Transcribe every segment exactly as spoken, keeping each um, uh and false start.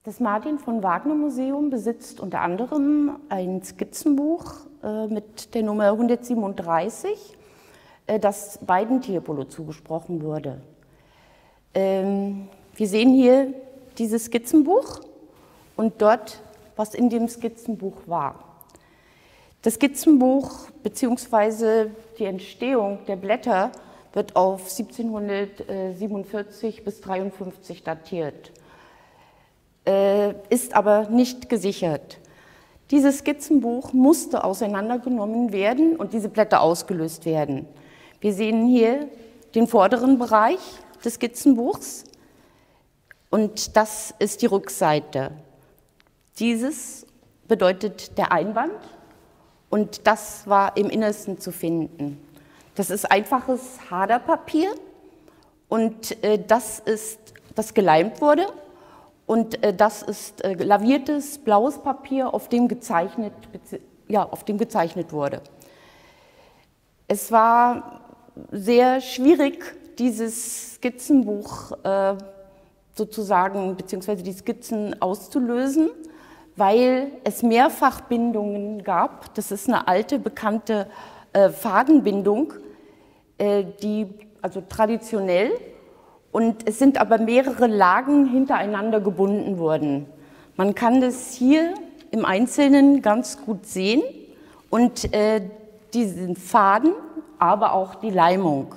Das Martin von Wagner Museum besitzt unter anderem ein Skizzenbuch äh, mit der Nummer hundertsiebenunddreißig, äh, das beiden Tiepolo zugesprochen wurde. Ähm, wir sehen hier dieses Skizzenbuch und dort, was in dem Skizzenbuch war. Das Skizzenbuch bzw. die Entstehung der Blätter wird auf siebzehnhundertsiebenundvierzig bis dreiundfünfzig datiert, äh, ist aber nicht gesichert. Dieses Skizzenbuch musste auseinandergenommen werden und diese Blätter ausgelöst werden. Wir sehen hier den vorderen Bereich des Skizzenbuchs und das ist die Rückseite. Dieses bedeutet der Einband und das war im Innersten zu finden. Das ist einfaches Haderpapier und äh, das ist, das geleimt wurde und äh, das ist äh, laviertes blaues Papier, auf dem gezeichnet, ja, auf dem gezeichnet wurde. Es war sehr schwierig, dieses Skizzenbuch äh, sozusagen, beziehungsweise die Skizzen auszulösen, weil es Mehrfachbindungen gab. Das ist eine alte, bekannte äh, Fadenbindung, äh, die, also traditionell, und es sind aber mehrere Lagen hintereinander gebunden worden. Man kann das hier im Einzelnen ganz gut sehen und äh, diesen Faden, aber auch die Leimung.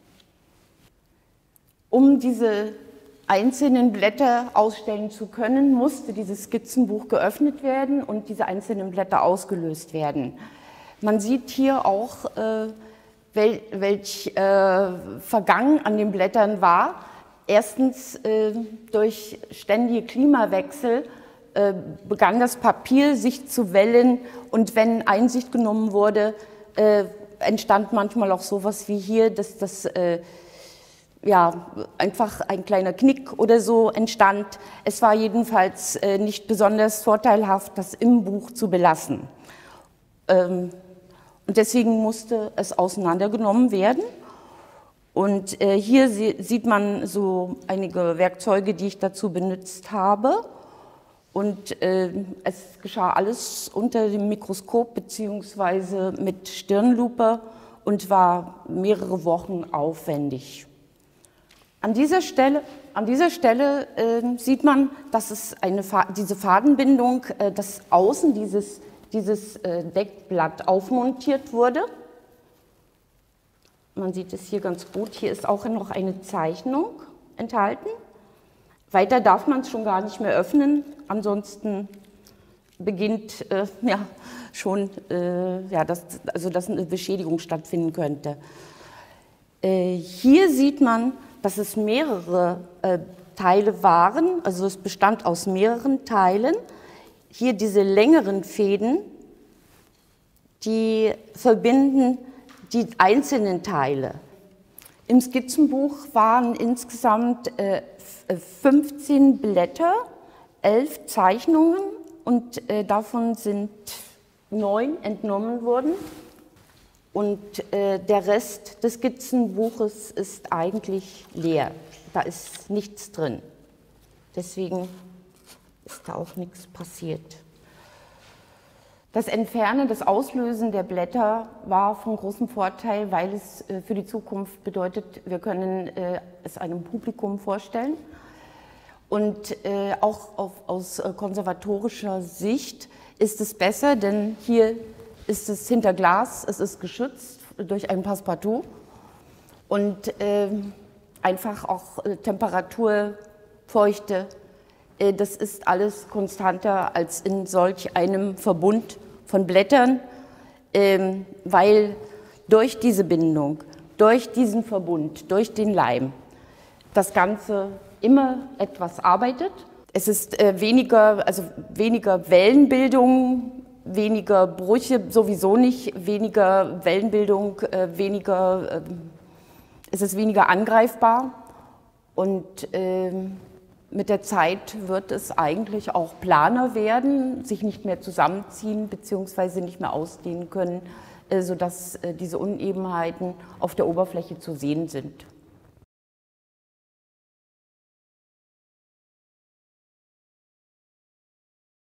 Um diese einzelnen Blätter ausstellen zu können, musste dieses Skizzenbuch geöffnet werden und diese einzelnen Blätter ausgelöst werden. Man sieht hier auch, äh, wel, welch äh, Vergangen an den Blättern war. Erstens, äh, durch ständige Klimawechsel äh, begann das Papier sich zu wellen und wenn Einsicht genommen wurde, äh, entstand manchmal auch sowas wie hier, dass das äh, ja, einfach ein kleiner Knick oder so entstand. Es war jedenfalls äh, nicht besonders vorteilhaft, das im Buch zu belassen. Ähm, und deswegen musste es auseinandergenommen werden. Und äh, hier sie, sieht man so einige Werkzeuge, die ich dazu benutzt habe. Und äh, es geschah alles unter dem Mikroskop beziehungsweise mit Stirnlupe und war mehrere Wochen aufwendig. An dieser Stelle, an dieser Stelle äh, sieht man, dass es eine, diese Fadenbindung, äh, dass außen dieses, dieses äh, Deckblatt aufmontiert wurde. Man sieht es hier ganz gut. Hier ist auch noch eine Zeichnung enthalten. Weiter darf man es schon gar nicht mehr öffnen, ansonsten beginnt äh, ja, schon, äh, ja, dass, also dass eine Beschädigung stattfinden könnte. Äh, hier sieht man, dass es mehrere äh, Teile waren, also es bestand aus mehreren Teilen. Hier diese längeren Fäden, die verbinden die einzelnen Teile. Im Skizzenbuch waren insgesamt äh, fünfzehn Blätter, elf Zeichnungen und äh, davon sind neun entnommen worden. Und äh, der Rest des Skizzenbuches ist eigentlich leer. Da ist nichts drin. Deswegen ist da auch nichts passiert. Das Entfernen, das Auslösen der Blätter war von großem Vorteil, weil es äh, für die Zukunft bedeutet, wir können äh, es einem Publikum vorstellen. Und äh, auch auf, aus äh, konservatorischer Sicht ist es besser, denn hier ist es hinter Glas, es ist geschützt durch ein Passepartout und äh, einfach auch äh, Temperatur, Feuchte, äh, das ist alles konstanter als in solch einem Verbund von Blättern, äh, weil durch diese Bindung, durch diesen Verbund, durch den Leim, das Ganze immer etwas arbeitet. Es ist äh, weniger, also weniger Wellenbildung, weniger Brüche, sowieso nicht, weniger Wellenbildung, äh, weniger, äh, es ist weniger angreifbar und äh, mit der Zeit wird es eigentlich auch planer werden, sich nicht mehr zusammenziehen bzw. nicht mehr ausdehnen können, äh, sodass äh, diese Unebenheiten auf der Oberfläche zu sehen sind.